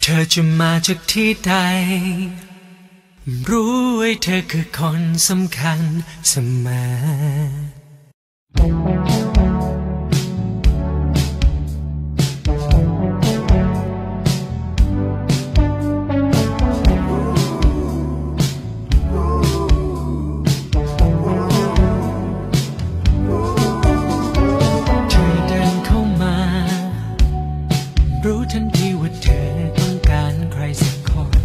ธอจะมาจากที่ใดรู้ไว้เธอคือคนสำคัญเสมอรู้ทันทีว่าเธอต้องการใครสักคน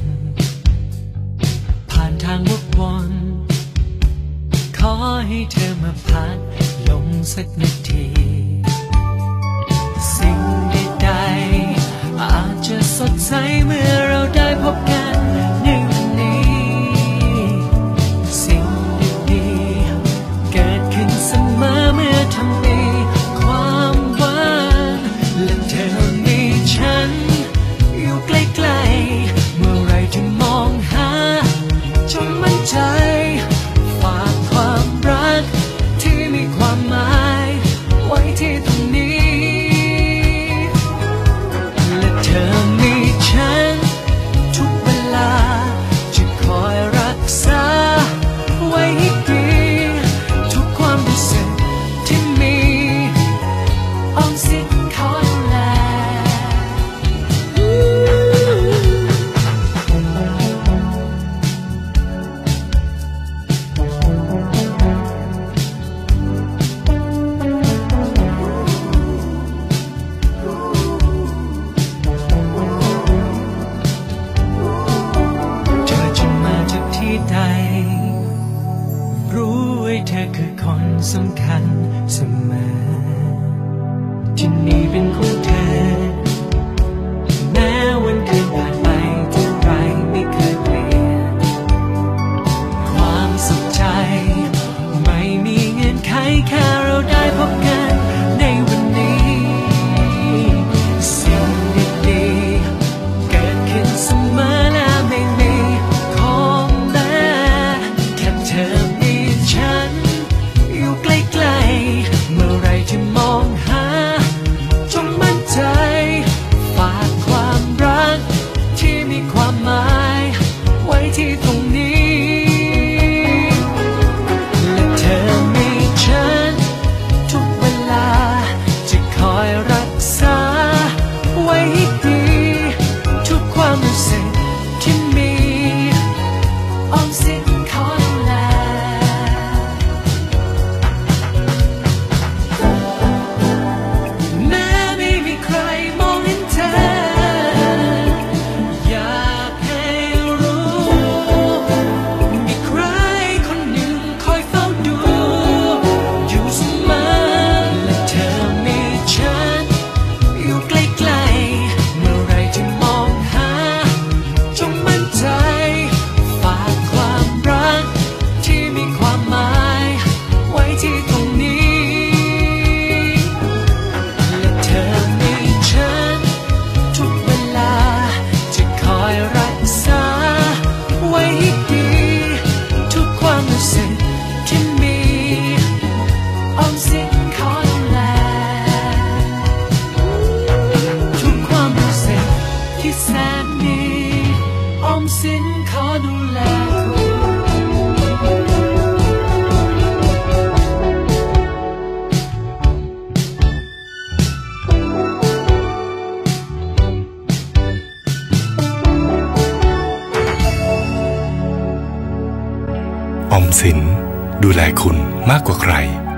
ผ่านทางวกวนขอให้เธอมาพักลงสักนาทีสิ่งใดๆอาจจะสดใสเมื่อเราได้พบกันในวันนี้สิ่งดีๆเกิดขึ้นเสมอเมื่อทำดีความหวังและเธอฉันอยู่ใกล้ๆเมื่อไรที่มองหาจงมั่นใจฝากความรักที่มีความหมายไว้ที่ตรงนี้และเธอมีฉันทุกเวลาจะคอยรักษาไว้ให้ดีทุกความรู้สึกที่มีอ้อมสิขอรู้ไว้เธอคือคนสำคัญเสมอที่นี่เป็นของเธอแม้วันคืนผ่านไปเท่าไรไม่เคยเปลี่ยนความสุขใจไม่มีเงื่อนไขแค่เราได้พบกันในวันนี้สิ่งดีๆเกิดขึ้นเสมอและไม่มีของแม้แค่เธอฉันอยู่ใกล้ๆเมื่อไรที่มองหาจงมั่นใจฝากความรักที่มีความหมายไว้ที่ตรงนี้และเธอมีฉันทุกเวลาจะคอยรักษาไว้ให้ดีทุกความรู้สึกที่มีอ้อมสินขอดูแลแสนดีออมสินขอดูแลออมสินดูแลคุณมากกว่าใคร